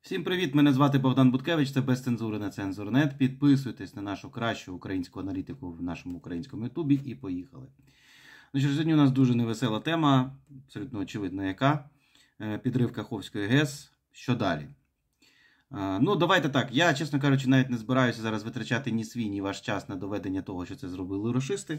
Всім привіт! Мене звати Богдан Буткевич, це без цензури на Цензор.нет. Підписуйтесь на нашу кращу українську аналітику в нашому українському ютубі і поїхали. Ну що ж, сьогодні у нас дуже невесела тема, абсолютно очевидна яка. Підрив Каховської ГЕС. Що далі? Ну, давайте так. Я, чесно кажучи, навіть не збираюся зараз витрачати ні свій, ні ваш час на доведення того, що це зробили рашисти.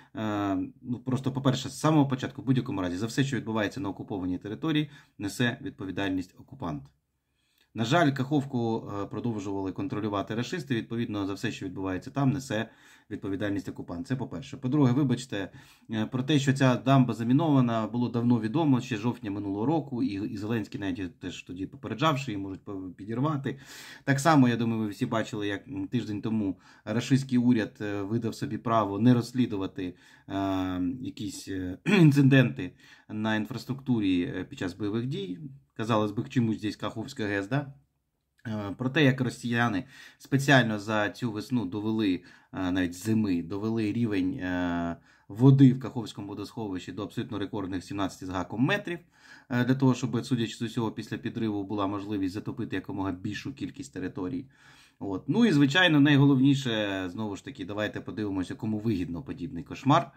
Ну, просто, по-перше, з самого початку, в будь-якому разі, за все, що відбувається на окупованій території, несе відповідальність окупант. На жаль, Каховку продовжували контролювати рашисти, відповідно, за все, що відбувається там, несе відповідальність окупант. Це по-перше. По-друге, вибачте, про те, що ця дамба замінована, було давно відомо, ще жовтня минулого року, і Зеленський навіть теж тоді попереджав, що її можуть підірвати. Так само, я думаю, ви всі бачили, як тиждень тому рашистський уряд видав собі право не розслідувати якісь інциденти на інфраструктурі під час бойових дій. Казалось би, к чому здесь Каховська ГЕС, да? Про те, як росіяни спеціально за цю весну довели, навіть зими, довели рівень води в Каховському водосховищі до абсолютно рекордних 17 з гаком метрів, для того, щоб, судячи з усього, після підриву була можливість затопити якомога більшу кількість територій. От. Ну і, звичайно, найголовніше, знову ж таки, давайте подивимося, кому вигідно подібний кошмар.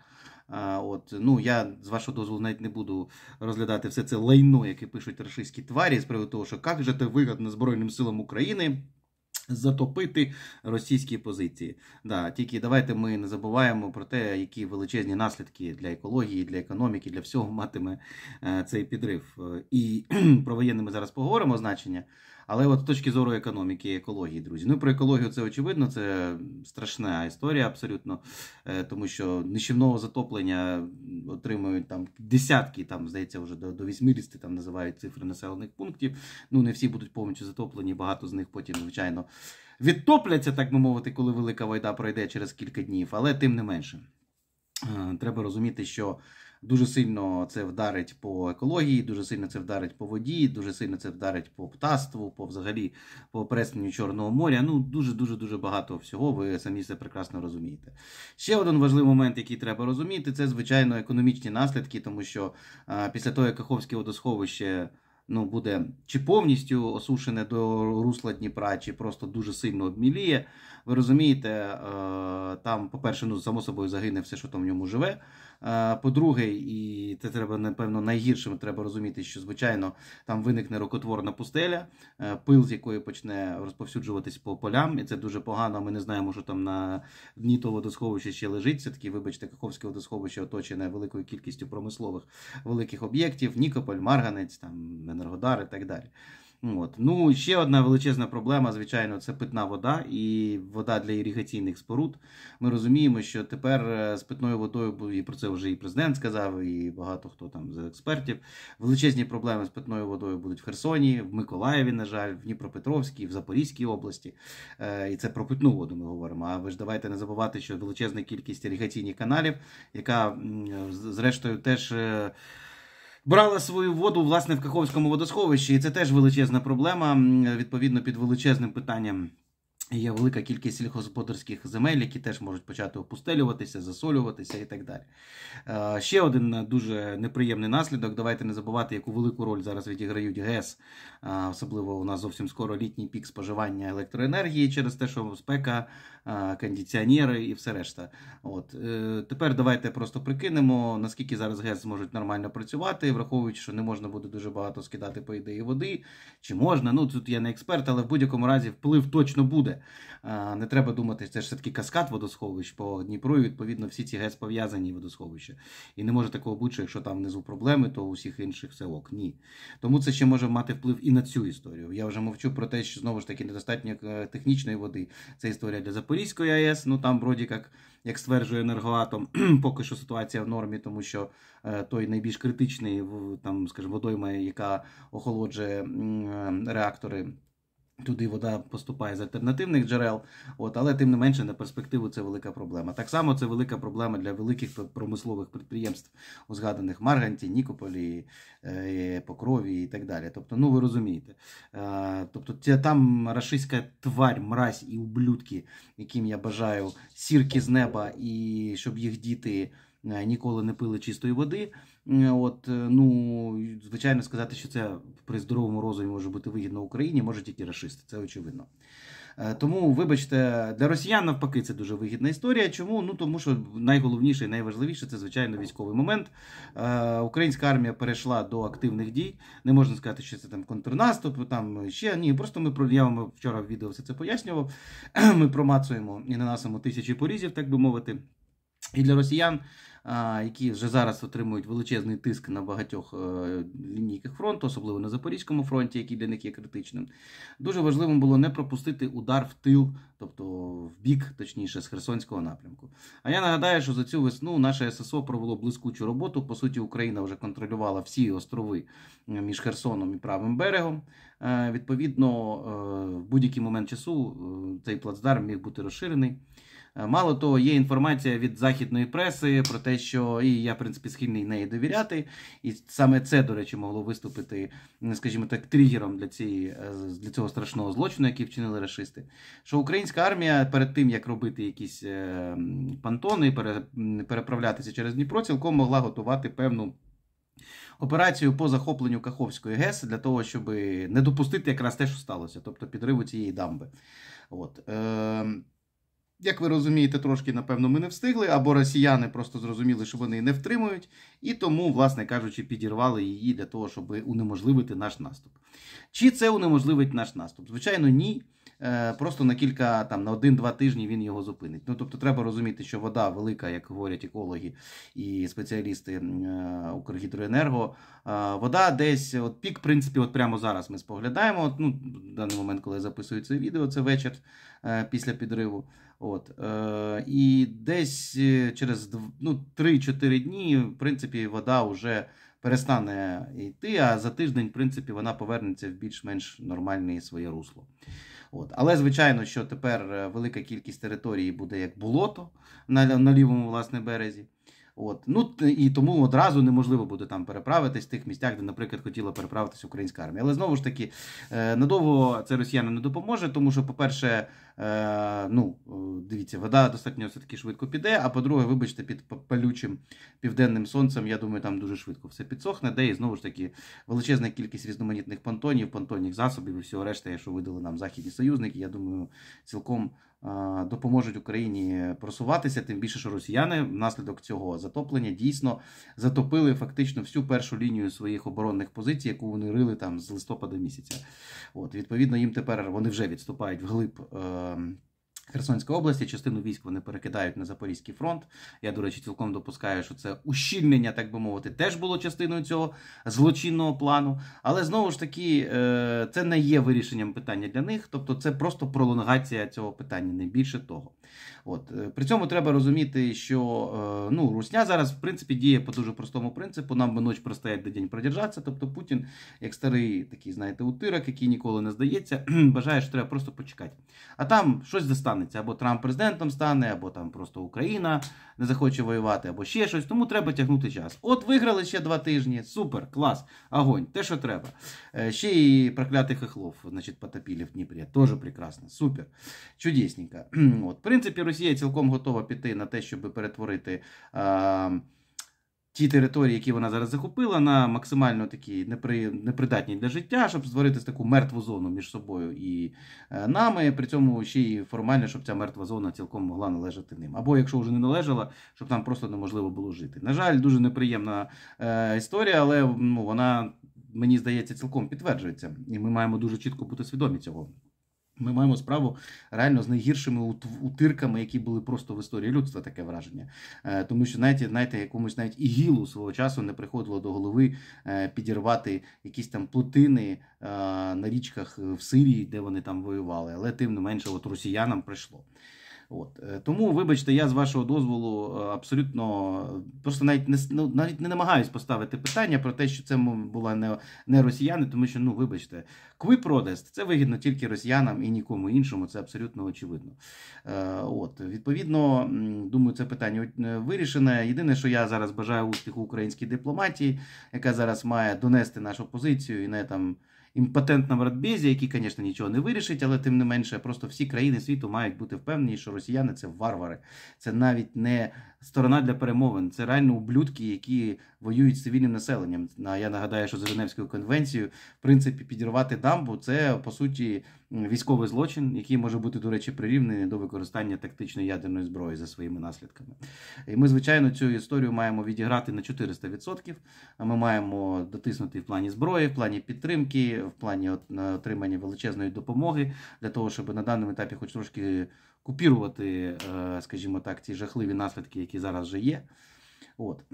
Ну, я, з вашого дозволу, навіть не буду розглядати все це лайно, яке пишуть рашистські тварі, з приводу того, що як же це вигідно Збройним силам України затопити російські позиції. Да, тільки давайте ми не забуваємо про те, які величезні наслідки для екології, для економіки, для всього матиме цей підрив. І про воєнне ми зараз поговоримо значення, але от з точки зору економіки і екології, друзі. Ну, про екологію це очевидно, це страшна історія абсолютно, тому що нищівного затоплення отримують там десятки, там, здається, вже до 80 там називають цифри населених пунктів. Ну, не всі будуть повністю затоплені, багато з них потім, звичайно, відтопляться, так би мовити, коли велика війна пройде через кілька днів, але тим не менше. Треба розуміти, що дуже сильно це вдарить по екології, дуже сильно це вдарить по воді, дуже сильно це вдарить по птаству, взагалі по пересуванню Чорного моря. Ну, дуже багато всього, ви самі це прекрасно розумієте. Ще один важливий момент, який треба розуміти, це, звичайно, економічні наслідки, тому що після того, як Каховське водосховище буде чи повністю осушене до русла Дніпра, чи просто дуже сильно обміліє. Ви розумієте, там, по-перше, само собою загине все, що там в ньому живе. По-друге, і це треба, напевно, найгіршим, треба розуміти, що, звичайно, там виникне рукотворна пустеля, пил з якої почне розповсюджуватись по полям, і це дуже погано, ми не знаємо, що там на дні того водосховища ще лежить. Все-таки, вибачте, Каховське водосховище оточене великою кількістю промислових великих об'єктів, Нікополь, Марганець, там, Енергодар і так далі. От. Ну, ще одна величезна проблема, звичайно, це питна вода і вода для іригаційних споруд. Ми розуміємо, що тепер з питною водою, і про це вже і президент сказав, і багато хто там з експертів, величезні проблеми з питною водою будуть в Херсоні, в Миколаєві, на жаль, в Дніпропетровській, в Запорізькій області. І це про питну воду ми говоримо. А ви ж давайте не забувати, що величезна кількість іригаційних каналів, яка, зрештою, теж брала свою воду, власне, в Каховському водосховищі, і це теж величезна проблема, відповідно, під величезним питанням. Є велика кількість сільськогосподарських земель, які теж можуть почати опустелюватися, засолюватися і так далі. Ще один дуже неприємний наслідок. Давайте не забувати, яку велику роль зараз відіграють ГЕС. Особливо у нас зовсім скоро літній пік споживання електроенергії через те, що спека, кондиціонери і все решта. От. Тепер давайте просто прикинемо, наскільки зараз ГЕС зможуть нормально працювати, враховуючи, що не можна буде дуже багато скидати, по ідеї, води. Чи можна? Ну, тут я не експерт, але в будь-якому разі вплив точно буде. Не треба думати, це ж все-таки каскад водосховищ по Дніпру, і, відповідно, всі ці ГЕС пов'язані водосховища. І не може такого бути, що якщо там внизу проблеми, то у всіх інших все ок. Ні. Тому це ще може мати вплив і на цю історію. Я вже мовчу про те, що, знову ж таки, недостатньо технічної води. Це історія для Запорізької АЕС, ну там, вроді, як стверджує Енергоатом, поки що ситуація в нормі, тому що той найбільш критичний, там, скажімо, водойма, яка охолоджує реактори, туди вода поступає з альтернативних джерел, але тим не менше на перспективу це велика проблема. Так само це велика проблема для великих промислових підприємств у згаданих Марганці, Нікополі, Покрові і так далі. Тобто, ну ви розумієте. Тобто там рашистська тварь, мразь і ублюдки, яким я бажаю сірки з неба і щоб їх діти ніколи не пили чистої води. Ну, звичайно, сказати, що це при здоровому розумі може бути вигідно Україні, може тільки рашисти, це очевидно. Тому, вибачте, для росіян навпаки це дуже вигідна історія. Чому? Ну, тому що найголовніше і найважливіше це, звичайно, військовий момент. Українська армія перейшла до активних дій. Не можна сказати, що це там контрнаступ, там ще ні. Просто я вам вчора в відео все це пояснював. Ми промацуємо і наносимо тисячі порізів, так би мовити. І для росіян, які вже зараз отримують величезний тиск на багатьох лінійках фронту, особливо на Запорізькому фронті, який для них є критичним, дуже важливим було не пропустити удар в тил, тобто в бік, точніше, з Херсонського напрямку. А я нагадаю, що за цю весну наше ССО провело блискучу роботу. По суті, Україна вже контролювала всі острови між Херсоном і правим берегом. Відповідно, в будь-який момент часу цей плацдарм міг бути розширений. Мало того, є інформація від західної преси про те, що, і я, в принципі, схильний неї довіряти, і саме це, до речі, могло виступити, скажімо так, тригером для цього страшного злочину, який вчинили рашисти, що українська армія перед тим, як робити якісь понтони, переправлятися через Дніпро, цілком могла готувати певну операцію по захопленню Каховської ГЕС для того, щоб не допустити якраз те, що сталося, тобто підриву цієї дамби. Як ви розумієте, трошки, напевно, ми не встигли, або росіяни просто зрозуміли, що вони не втримують, і тому, власне кажучи, підірвали її для того, щоб унеможливити наш наступ. Чи це унеможливить наш наступ? Звичайно, ні. Просто на 1-2 тижні він його зупинить. Ну, тобто, треба розуміти, що вода велика, як говорять екологи і спеціалісти Укргідроенерго. Вода десь, пік, в принципі, прямо зараз ми споглядаємо. В даний момент, коли я записую це відео, це вечір після підриву. І десь через 3-4 дні, в принципі, вода вже перестане йти, а за тиждень, в принципі, вона повернеться в більш-менш нормальне своє русло. Але, звичайно, що тепер велика кількість території буде як болото на лівому, власне, березі. І тому одразу неможливо буде там переправитись в тих місцях, де, наприклад, хотіла переправитись українська армія. Але, знову ж таки, надовго це росіянам не допоможе, тому що, по-перше, дивіться, вода достатньо все-таки швидко піде, а по-друге, вибачте, під палючим південним сонцем, я думаю, там дуже швидко все підсохне, де і, знову ж таки, величезна кількість різноманітних понтонів, понтонних засобів і всього решта, що видали нам західні союзники, я думаю, цілком допоможуть Україні просуватися, тим більше, що росіяни внаслідок цього затоплення дійсно затопили фактично всю першу лінію своїх оборонних позицій, яку вони рили там з листопада місяця. Відповідно, їм тепер вони вже відступають вглиб Херсонської області, частину військ вони перекидають на Запорізький фронт. Я, до речі, цілком допускаю, що це ущільнення, так би мовити, теж було частиною цього злочинного плану. Але, знову ж таки, це не є вирішенням питання для них, тобто це просто пролонгація цього питання, не більше того. При цьому треба розуміти, що Русня зараз, в принципі, діє по дуже простому принципу, нам би ніч простоять, де день продержаться, тобто Путін, як старий такий, знаєте, утирок, який ніколи не здається, бажає, що треба просто почекати. А там щось достанеться, або Трамп президентом стане, або там просто Україна не захоче воювати, або ще щось, тому треба тягнути час. Виграли ще 2 тижні, супер, клас, огонь, те, що треба. Ще і проклятий Хохлов, потопили в Дніпрі, теж прекрасно, супер, чудесненько. В принципі, Росія цілком готова піти на те, щоб перетворити ті території, які вона зараз захопила, на максимально такі непридатні для життя, щоб створити таку мертву зону між собою і нами, при цьому ще й формально, щоб ця мертва зона цілком могла належати ним. Або, якщо вже не належала, щоб там просто неможливо було жити. На жаль, дуже неприємна історія, але вона, мені здається, цілком підтверджується. І ми маємо дуже чітко бути свідомі цього. Ми маємо справу реально з найгіршими утирками, які були просто в історії людства, таке враження. Тому що, знаєте, якомусь навіть ІГІЛу свого часу не приходило до голови підірвати якісь там плотини на річках в Сирії, де вони там воювали. Але тим не менше росіянам прийшло. Тому, вибачте, я з вашого дозволу абсолютно просто навіть не намагаюсь поставити питання про те, що це була не росіяни, тому що, вибачте, квипродаст – це вигідно тільки росіянам і нікому іншому, це абсолютно очевидно. Відповідно, думаю, це питання вирішене. Єдине, що я зараз бажаю успіху українській дипломатії, яка зараз має донести нашу позицію імпотентному радбезі, який, звісно, нічого не вирішить, але тим не менше, просто всі країни світу мають бути впевнені, що росіяни – це варвари. Це навіть не сторона для перемовин, це реально ублюдки, які воюють з цивільним населенням. Я нагадаю, що за Женевською конвенцією, в принципі, підірвати дамбу – це, по суті, військовий злочин, який може бути, до речі, прирівнений до використання тактичної ядерної зброї за своїми наслідками. І ми, звичайно, цю історію маємо відіграти на 400%. Ми маємо дотиснути в плані зброї, в плані підтримки, в плані отримання величезної допомоги, для того, щоб на даному етапі хоч трошки купірувати, скажімо так, ці жахливі наслідки, які зараз вже є. От.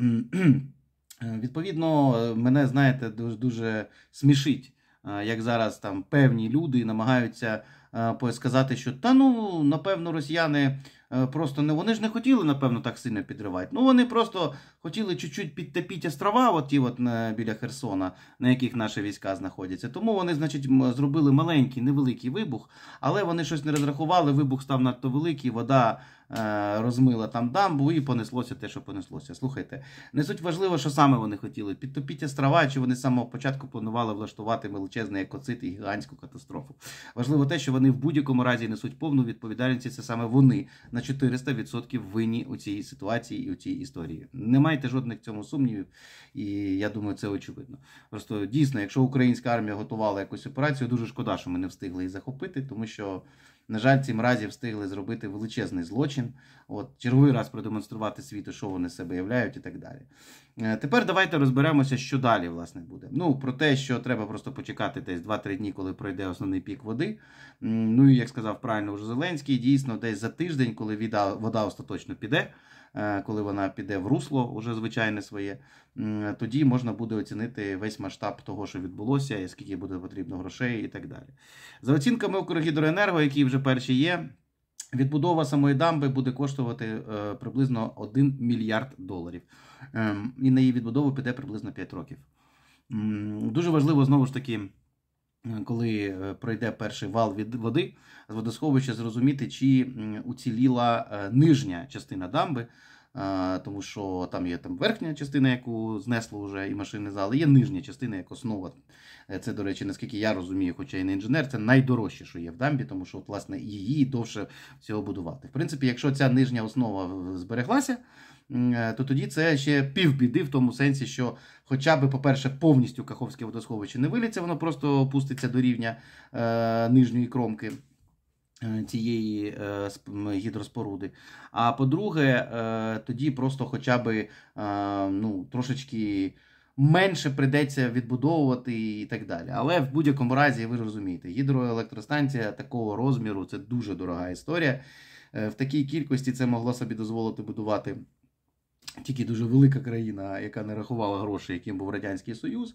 Відповідно, мене, знаєте, дуже смішить, як зараз там певні люди намагаються сказати, що напевно, росіяни просто не, вони ж не хотіли, напевно, так сильно підривати. Вони просто хотіли чуть-чуть підтопити острова, біля Херсона, на яких наші війська знаходяться. Тому вони, значить, зробили маленький, невеликий вибух, але вони щось не розрахували, вибух став надто великий, вода розмила там дамбу і понеслося те, що понеслося. Слухайте, не суть важливо, що саме вони хотіли. Підтопіть острова, чи вони з самого початку планували влаштувати величезний екоцид і гігантську катастрофу. Важливо те, що вони в будь-якому разі несуть повну відповідальність, це саме вони на 400% винні у цій ситуації і у цій історії. Не майте жодних в цьому сумнівів, і я думаю, це очевидно. Просто дійсно, якщо українська армія готувала якусь операцію, дуже шкода, що ми не встигли її захопити, тому що, на жаль, ці мразі встигли зробити величезний злочин, черговий раз продемонструвати світу, що вони з себе являють і так далі. Тепер давайте розберемося, що далі, власне, буде. Про те, що треба просто почекати десь 2-3 дні, коли пройде основний пік води. І, як сказав правильно вже Зеленський, дійсно, десь за тиждень, коли вода остаточно піде, коли вона піде в русло, уже звичайне своє, тоді можна буде оцінити весь масштаб того, що відбулося, і скільки буде потрібно грошей і так далі. За оцінками Укргідроенерго, які вже перші є, відбудова самої дамби буде коштувати приблизно $1 мільярд. І на її відбудову піде приблизно 5 років. Дуже важливо, знову ж таки, коли пройде перший вал від води з водосховища, зрозуміти, чи уціліла нижня частина дамби, тому що там є верхня частина, яку знесло вже і машини зали, є нижня частина як основа. Це, до речі, наскільки я розумію, хоча і не інженер, це найдорожче, що є в дамбі, тому що, власне, її довше всього будувати. В принципі, якщо ця нижня основа збереглася, то тоді це ще півбіди в тому сенсі, що хоча б, по-перше, повністю Каховське водосховище не виліться, воно просто опуститься до рівня нижньої кромки цієї гідроспоруди. А по-друге, тоді просто хоча б трошечки менше прийдеться відбудовувати і так далі. Але в будь-якому разі, ви розумієте, гідроелектростанція такого розміру – це дуже дорога історія. В такій кількості це могла собі дозволити будувати тільки дуже велика країна, яка не рахувала грошей, яким був Радянський Союз.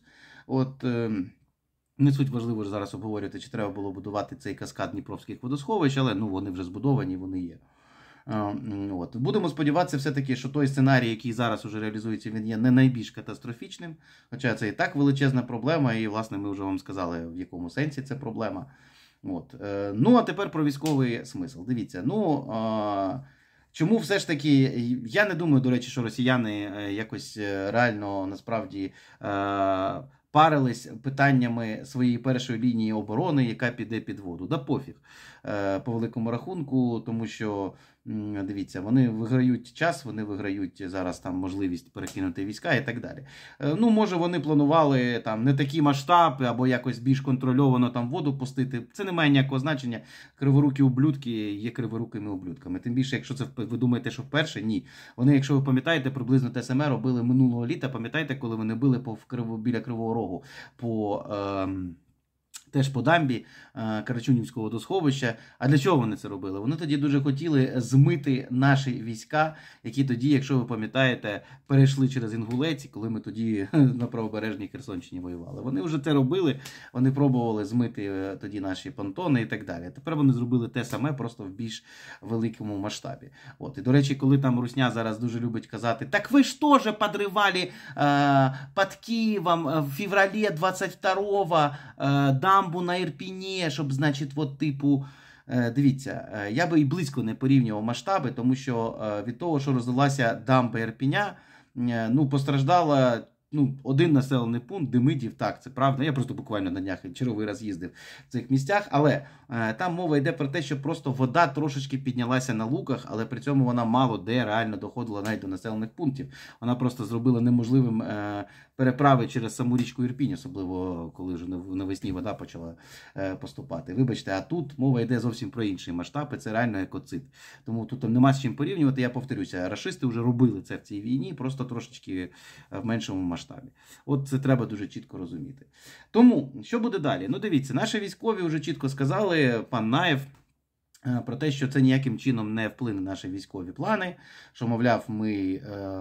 Не суть важливо зараз обговорювати, чи треба було будувати цей каскад Дніпровських водосховищ, але вони вже збудовані, вони є. Будемо сподіватися все-таки, що той сценарій, який зараз уже реалізується, він є не найбільш катастрофічним, хоча це і так величезна проблема, і, власне, ми вже вам сказали, в якому сенсі це проблема. А тепер про військовий смисл. Дивіться, чому все ж таки, я не думаю, до речі, що росіяни якось реально, насправді, парились питаннями своєї першої лінії оборони, яка піде під воду. Да пофіг, по великому рахунку, тому що, дивіться, вони виграють час, вони виграють зараз там можливість перекинути війська і так далі. Може вони планували там не такі масштаби або якось більш контрольовано там воду пустити. Це не має ніякого значення. Криворукі ублюдки є криворукими ублюдками. Тим більше, якщо це ви думаєте, що вперше, ні. Вони, якщо ви пам'ятаєте, приблизно те саме робили минулого літа. Пам'ятаєте, коли вони били біля Кривого Рогу теж по дамбі Карачунівського водосховища. А для чого вони це робили? Вони тоді дуже хотіли змити наші війська, які тоді, якщо ви пам'ятаєте, перейшли через Інгулець, коли ми тоді на правобережній Херсонщині воювали. Вони вже це робили, вони пробували змити тоді наші понтони і так далі. Тепер вони зробили те саме, просто в більш великому масштабі. І, до речі, коли там Русня зараз дуже любить казати, так ви ж теж підривали під Києвом в февралі 22-го дамбу на Ірпіні, щоб, значить, дивіться, я би і близько не порівнював масштаби, тому що від того, що розлилася дамба Ірпіня, постраждала, Ну, один населений пункт, Демидів, так, це правда. Я просто буквально на днях черговий раз їздив в цих місцях, але там мова йде про те, що просто вода трошечки піднялася на луках, але при цьому вона мало де реально доходила навіть до населених пунктів. Вона просто зробила неможливим переправи через саму річку Ірпінь, особливо коли вже навесні вода почала поступати. Вибачте, а тут мова йде зовсім про інший масштаб, і це реально екоцид. Тому тут нема з чим порівнювати, я повторюся, рашисти вже робили це в цій війні, просто трошечки в меншому масштабі. От це треба дуже чітко розуміти. Тому, що буде далі? Ну, дивіться, наші військові вже чітко сказали, пан Наєв, про те, що це ніяким чином не вплине на наші військові плани, що, мовляв, ми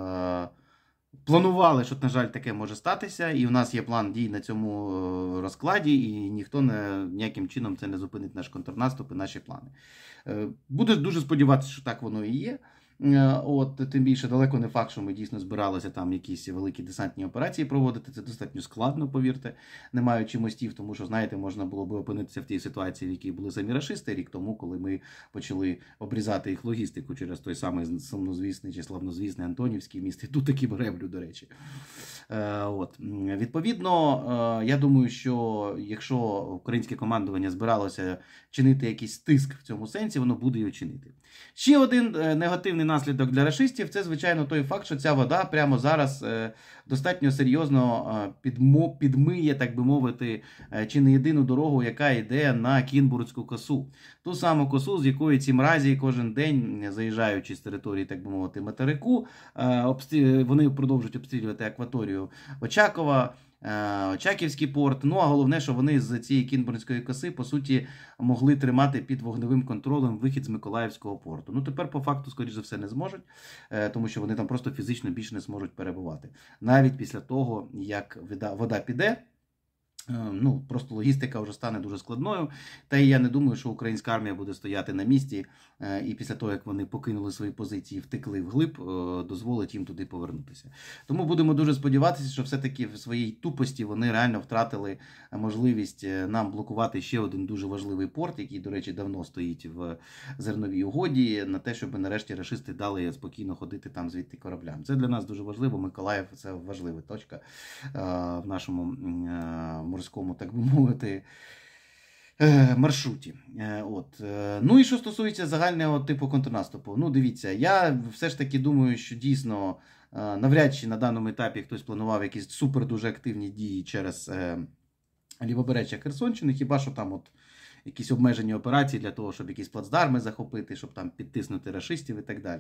планували, що, на жаль, таке може статися, і у нас є план дій на цьому розкладі, і ніхто ніяким чином це не зупинить наш контрнаступ і наші плани. Буду дуже сподіватися, що так воно і є. От, тим більше далеко не факт, що ми дійсно збиралися там якісь великі десантні операції проводити. Це достатньо складно, повірте, не маючи мостів, тому що, знаєте, можна було би опинитися в тій ситуації, в якій були самі рашисти рік тому, коли ми почали обрізати їх логістику через той самий сумнозвісний чи славнозвісний Антонівський міст. І тут такі греблю, до речі. От. Відповідно, я думаю, що якщо українське командування збиралося чинити якийсь тиск в цьому сенсі, воно буде його чинити. Ще один негативний наслідок для рашистів – це, звичайно, той факт, що ця вода прямо зараз достатньо серйозно підмиє, так би мовити, чи не єдину дорогу, яка йде на Кінбурзьку косу. Ту саму косу, з якої ці мразі кожен день, заїжджаючи з території, так би мовити, материку, вони продовжують обстрілювати акваторію Очакова, Очаківський порт. Ну, а головне, що вони з цієї Кінбурзької коси, по суті, могли тримати під вогневим контролем вихід з Миколаївського порту. Ну, тепер, по факту, скоріш за все, не зможуть, тому що вони там просто фізично більше не зможуть перебувати. Навіть після того, як вода піде, ну, просто логістика вже стане дуже складною. Та і я не думаю, що українська армія буде стояти на місці і після того, як вони покинули свої позиції, втекли вглиб, дозволить їм туди повернутися. Тому будемо дуже сподіватися, що все-таки в своїй тупості вони реально втратили можливість нам блокувати ще один дуже важливий порт, який, до речі, давно стоїть в зерновій угоді, на те, щоб нарешті рашисти дали спокійно ходити там звідти кораблям. Це для нас дуже важливо. Миколаїв – це важлива точка в нашому морському, так би мовити, маршруті. От. Ну і що стосується загального типу контрнаступу. Ну, дивіться, я все ж таки думаю, що дійсно навряд чи на даному етапі хтось планував якісь супер дуже активні дії через лівобережжя Херсонщини, хіба що там от якісь обмежені операції для того, щоб якісь плацдарми захопити, щоб там підтиснути рашистів і так далі.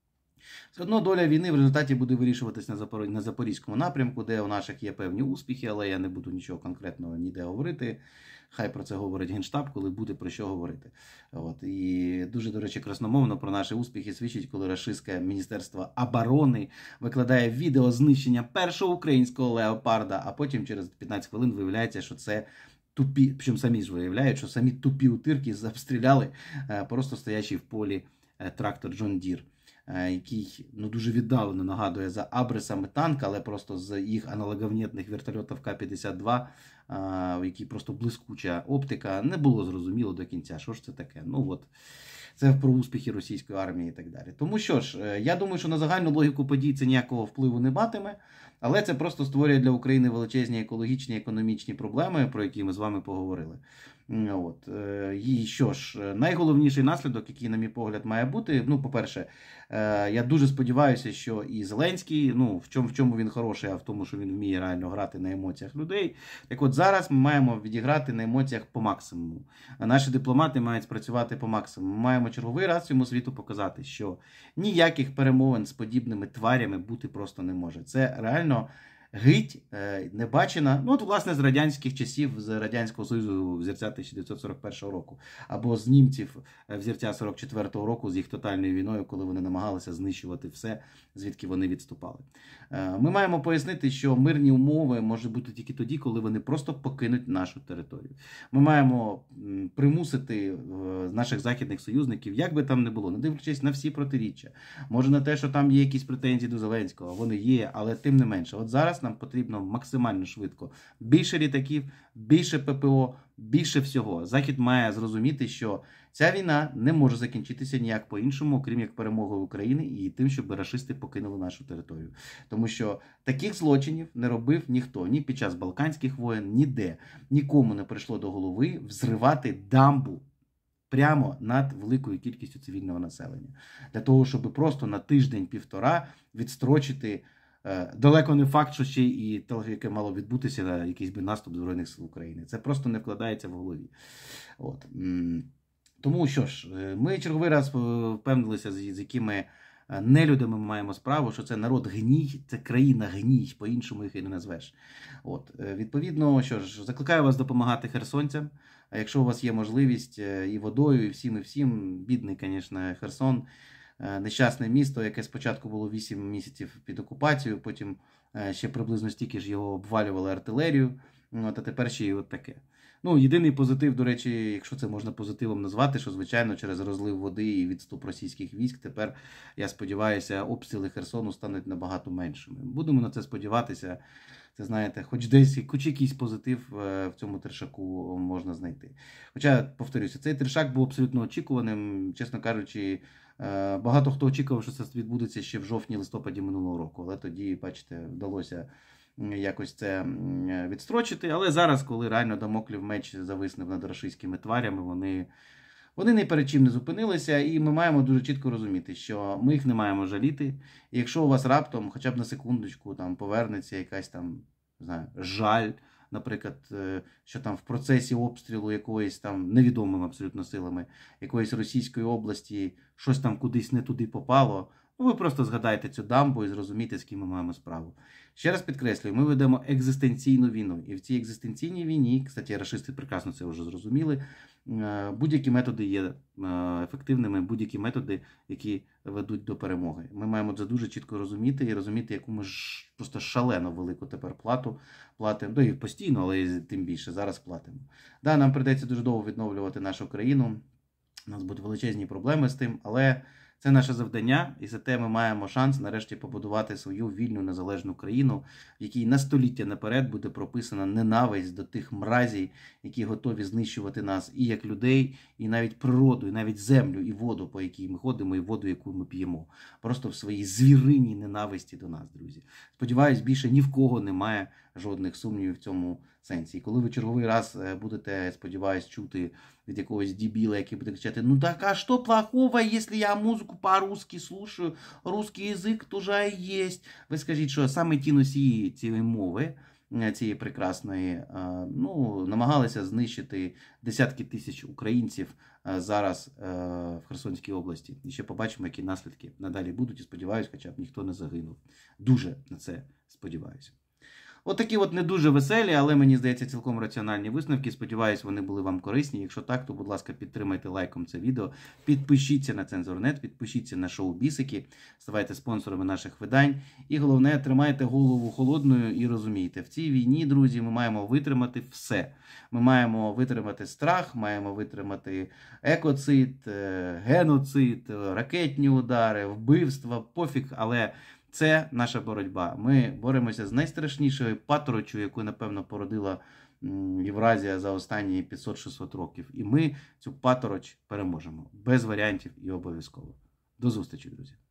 Все одно доля війни в результаті буде вирішуватись на Запорізькому напрямку, де у наших є певні успіхи, але я не буду нічого конкретного ніде говорити. Хай про це говорить Генштаб, коли буде про що говорити. От. І дуже, до речі, красномовно про наші успіхи свідчить, коли рашистське Міністерство оборони викладає відео знищення першого українського леопарда, а потім через 15 хвилин виявляється, що це тупі, причому самі ж виявляють, що самі тупі утирки обстріляли просто стоячий в полі трактор Джон Дір, який дуже віддалено нагадує за абрисами танк, але просто з їх аналоговнітних вертольотів К-52, в якій просто блискуча оптика, не було зрозуміло до кінця, що ж це таке. Ну от, це про успіхи російської армії і так далі. Тому що ж, я думаю, що на загальну логіку подій це ніякого впливу не матиме, але це просто створює для України величезні екологічні, економічні проблеми, про які ми з вами поговорили. От. І що ж, найголовніший наслідок, який, на мій погляд, має бути, ну, по-перше, я дуже сподіваюся, що і Зеленський, ну, в чому він хороший, а в тому, що він вміє реально грати на емоціях людей. Так от зараз ми маємо відіграти на емоціях по максимуму. Наші дипломати мають спрацювати по максимуму. Ми маємо черговий раз цьому світу показати, що ніяких перемовин з подібними тварями бути просто не може. Це реально гить не бачена, ну от, власне, з радянських часів, з Радянського Союзу взірця 1941 року, або з німців взірця 1944 року з їх тотальною війною, коли вони намагалися знищувати все, звідки вони відступали. Ми маємо пояснити, що мирні умови можуть бути тільки тоді, коли вони просто покинуть нашу територію. Ми маємо примусити наших західних союзників, як би там не було, не дивлячись на всі протиріччя, може на те, що там є якісь претензії до Зеленського, вони є, але тим не менше. От зараз нам потрібно максимально швидко більше літаків, більше ППО, Більше всього, Захід має зрозуміти, що ця війна не може закінчитися ніяк по-іншому, крім як перемогою України і тим, щоб рашисти покинули нашу територію. Тому що таких злочинів не робив ніхто, ні під час Балканських воєн, ніде. Нікому не прийшло до голови взривати дамбу прямо над великою кількістю цивільного населення. Для того, щоб просто на тиждень-півтора відстрочити, далеко не факт, що ще і те, яке мало відбутися на якийсь би наступ Збройних сил України. Це просто не вкладається в голові. От. Тому що ж, ми черговий раз впевнилися, з якими нелюдами ми маємо справу, що це народ гній, це країна гній, по-іншому їх і не назвеш. От. Відповідно, що ж, закликаю вас допомагати херсонцям. А якщо у вас є можливість і водою, і всім, бідний, звісно, Херсон, нещасне місто, яке спочатку було 8 місяців під окупацією, потім ще приблизно стільки ж його обвалювали артилерію, а тепер ще й от таке. Ну, єдиний позитив, до речі, якщо це можна позитивом назвати, що, звичайно, через розлив води і відступ російських військ, тепер, я сподіваюся, обстріли Херсону стануть набагато меншими. Будемо на це сподіватися. Це, знаєте, хоч якийсь позитив в цьому трешаку можна знайти. Хоча, повторюся, цей трешак був абсолютно очікуваним, чесно кажучи, багато хто очікував, що це відбудеться ще в жовтні-листопаді минулого року, але тоді, бачите, вдалося якось це відстрочити. Але зараз, коли реально дамоклів меч зависнув над рашистськими тварями, вони ні перед чим не зупинилися, і ми маємо дуже чітко розуміти, що ми їх не маємо жаліти. І якщо у вас раптом, хоча б на секундочку, там повернеться якась там, не знаю, жаль, наприклад, що там в процесі обстрілу якоїсь там невідомими абсолютно силами якоїсь Російської області щось там кудись не туди попало, ну ви просто згадайте цю дамбу і зрозумійте, з ким ми маємо справу. Ще раз підкреслюю, ми ведемо екзистенційну війну. І в цій екзистенційній війні, кстати, рашисти прекрасно це вже зрозуміли, будь-які методи є ефективними, будь-які методи, які ведуть до перемоги. Ми маємо це дуже чітко розуміти і розуміти, яку ми ж просто шалено велику тепер плату платимо. Ну і постійно, але тим більше зараз платимо. Да, нам прийдеться дуже довго відновлювати нашу країну. У нас будуть величезні проблеми з тим, але це наше завдання, і за те ми маємо шанс нарешті побудувати свою вільну незалежну країну, в якій на століття наперед буде прописана ненависть до тих мразів, які готові знищувати нас і як людей, і навіть природу, і навіть землю, і воду, по якій ми ходимо, і воду, яку ми п'ємо. Просто в своїй звіриній ненависті до нас, друзі. Сподіваюсь, більше ні в кого немає жодних сумнівів в цьому сенсі. І коли ви черговий раз будете, сподіваюсь, чути від якогось дебіла, який буде кричати: ну так, а що плохого, якщо я музику по-русски слушаю, русский язик тоже є. Ви скажіть, що саме ті носії цієї мови, цієї прекрасної, ну, намагалися знищити десятки тисяч українців зараз в Херсонській області. І ще побачимо, які наслідки надалі будуть. І сподіваюся, хоча б ніхто не загинув. Дуже на це сподіваюся. Такі не дуже веселі, але мені здається цілком раціональні висновки. Сподіваюсь, вони були вам корисні. Якщо так, то, будь ласка, підтримайте лайком це відео. Підпишіться на Цензор.нет, підпишіться на шоу Бісики, ставайте спонсорами наших видань. І головне, тримайте голову холодною і розумійте, в цій війні, друзі, ми маємо витримати все. Ми маємо витримати страх, маємо витримати екоцид, геноцид, ракетні удари, вбивства, пофіг, але це наша боротьба. Ми боремося з найстрашнішою паторочою, яку, напевно, породила Євразія за останні 500-600 років. І ми цю патороч переможемо. Без варіантів і обов'язково. До зустрічі, друзі.